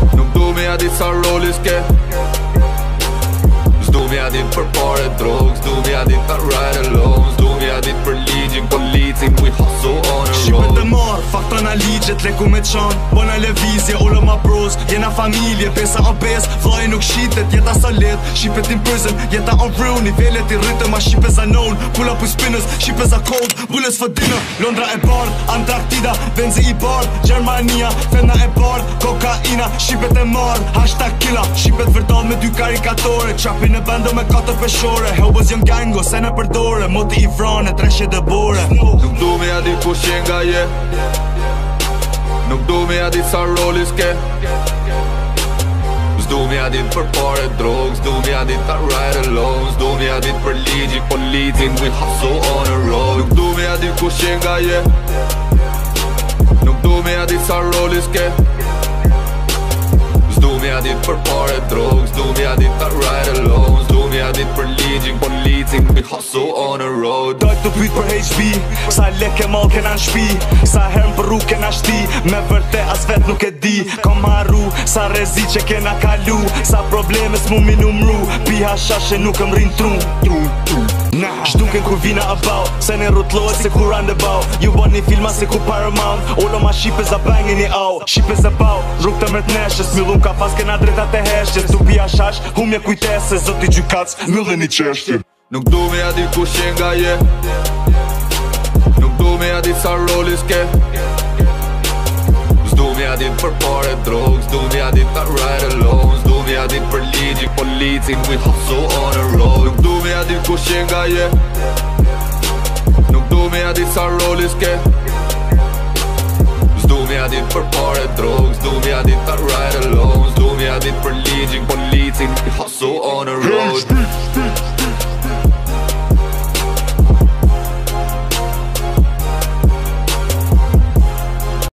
Nuk du me ja dit sa roli s'ke, s'du me ja dit për pare drog, s'du me ja dit ta ride alone, s'du me ja dit për ligjin, policin, we hustle on a road. Shqipet e marë, fakta na ligjet, leku me qanë, bona levizje, ullë ma bros, jena familje, pesa o pes, vlaj nuk shitet, jeta solid, Shqipet in prison, jeta on real, nivellet i rritëm, a Shqipet za known, pull up with spinners, Shqipet za cold, bullets for dinner, Londra e bard, Antarktida, Benzi i bard, Gjermania, Fena e bard, kokaina, Shqipet e marë, hashtag killa, Shqipet vërdal me dy karikatore, trapin e bando me 4 peshore, Hellboys jëm gango, se ne përdore, moti i vrane, treshe dhe bore. Nuk du me ja dit ku shen nga je, nuk du me ja dit sa roli s'ke, s'du me ja dit për pare drog, s'du me ja dit ta ride alone, s'du me ja dit për ligjin, policin, we hustle on a road. Nuk du me ja dit ku shen nga je, nuk du me ja dit sa roli s'ke, s'du me ja dit për pare drog, s'du me ja dit ta ride alone, s'du me ja dit për ligjin, policin, we hustle on a road. Dojt të pyt për HB, sa lek e mall kena n'shpi, sa herën për rrug kena shti, me vërte as vet nuk e di, kom harru, sa rezi që kena kalu, sa probleme s'mu mi numru, pi hashashe nuk më rin tru. Shduken kur vina about, se ne rutlohet se kur roundabout, ju bon një filma se ku Paramount, ullo ma Shqipe za bangin i au, Shqipe za bau, rrug të mërët neshës, millun ka pas kena drejtat e heshjes, tu pi hashash, humje kujtese, zoti gjykac, millën i qeshtje. Nuk du me ja dit ku shen nga je, nuk du me ja dit sa roli s'ke, s'du me ja dit për pare drog, s'du me ja dit ta ride alone, s'du me ja dit për ligjin, policin, we hustle on a road. Nuk du me ja dit ku shen nga je, nuk du me ja dit sa roli s'ke, s'du me ja dit për pare drog, s'du me ja dit ta ride alone, s'du me ja dit për ligjin, policin, we hustle on a road.